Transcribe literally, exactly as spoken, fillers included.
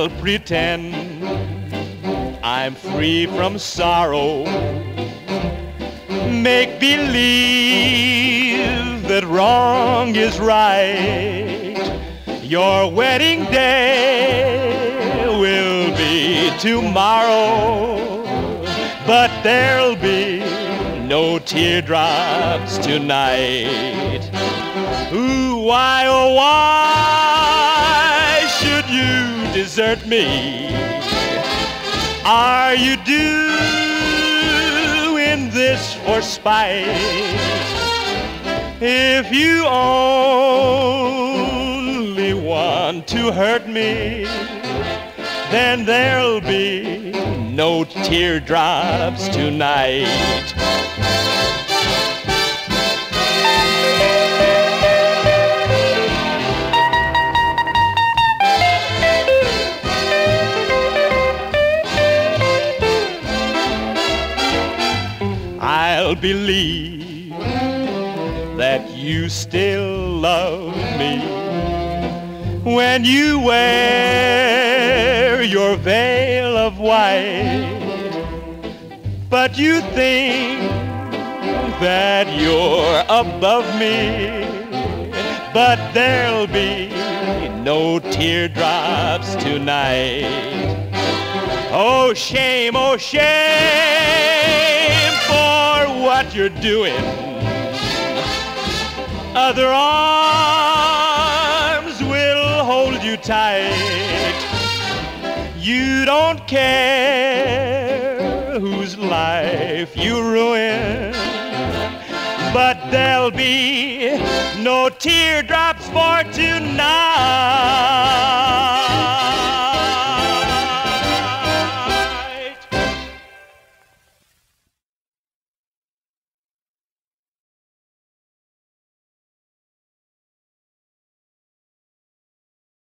I'll pretend I'm free from sorrow. Make believe that wrong is right. Your wedding day will be tomorrow, but there'll be no teardrops tonight. Ooh, why, oh, why should you desert me? Are you doing this for spite? If you only want to hurt me, then there'll be no teardrops tonight. I'll believe that you still love me when you wear your veil of white. But you think that you're above me, but there'll be no teardrops tonight. Oh, shame, oh, shame for what you're doing. Other arms will hold you tight. You don't care whose life you ruin, but there'll be no teardrops for tonight.